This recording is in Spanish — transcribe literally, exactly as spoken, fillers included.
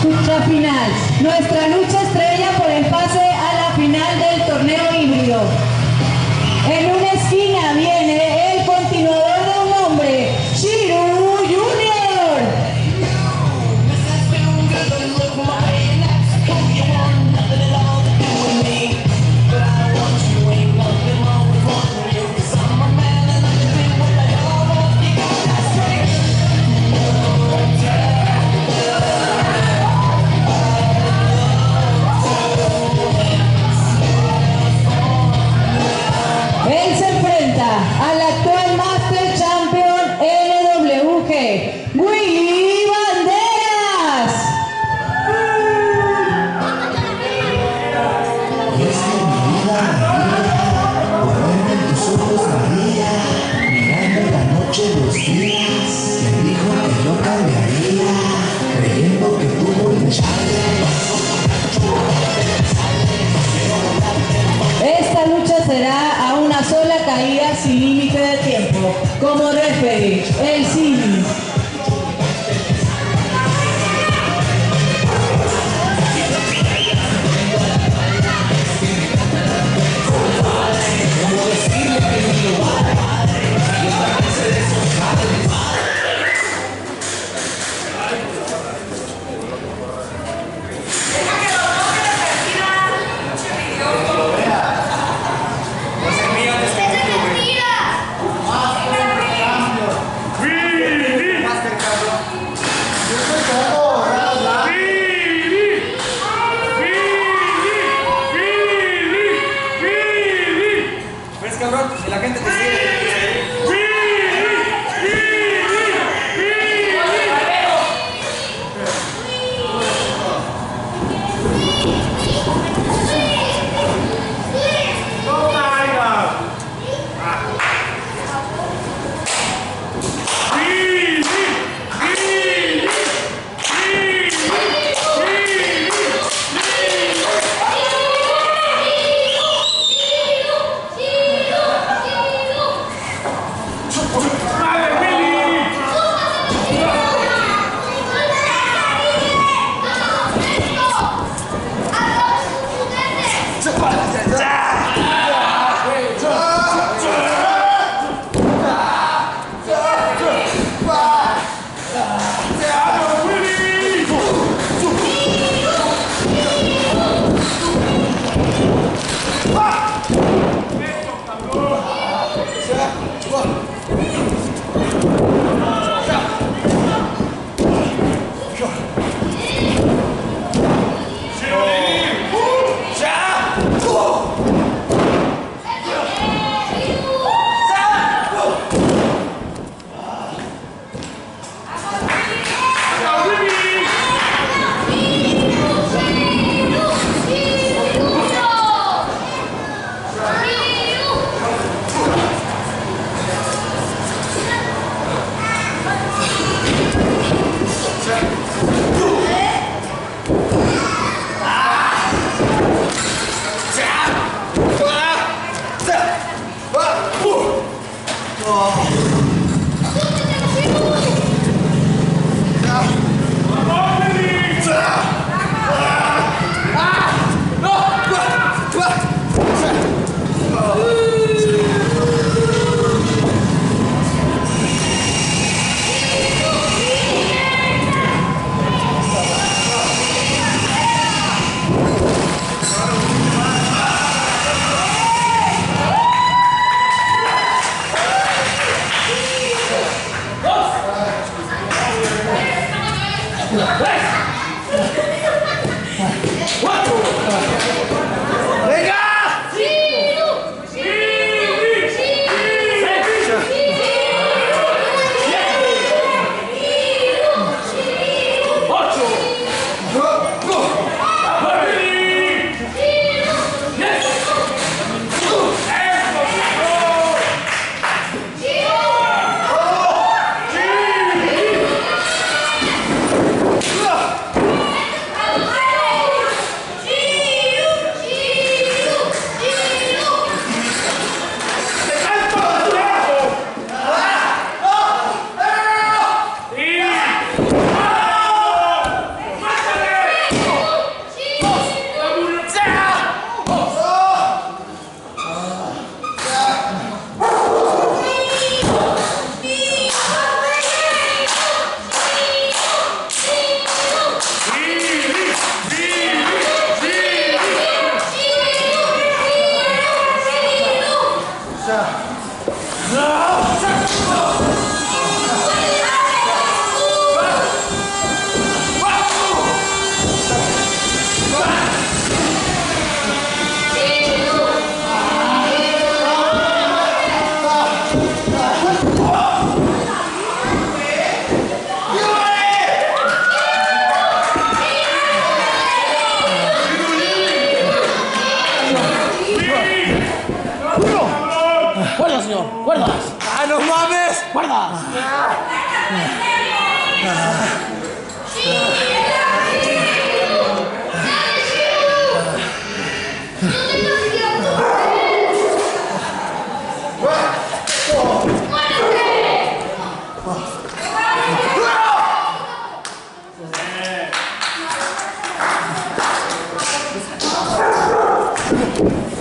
La final. Nuestra lucha estrella por el pase a la final del torneo híbrido. En una esquina viene el continuador de un hombre, Shiru Junior. Él se enfrenta al actual Master Champion N W G, Willy Banderas. Y es que mi vida, María, por verme en tus ojos, María, mirando la noche los días, me dijo que yo cambiaría, creyendo que tú volverías. Esta lucha será a una sola caída sin límite de tiempo. Como referee, el Cini. Cabrón, y la gente te sigue. Guardas, señor. Guardas. ¡Ah, no mames! Guardas. ¡Muévete!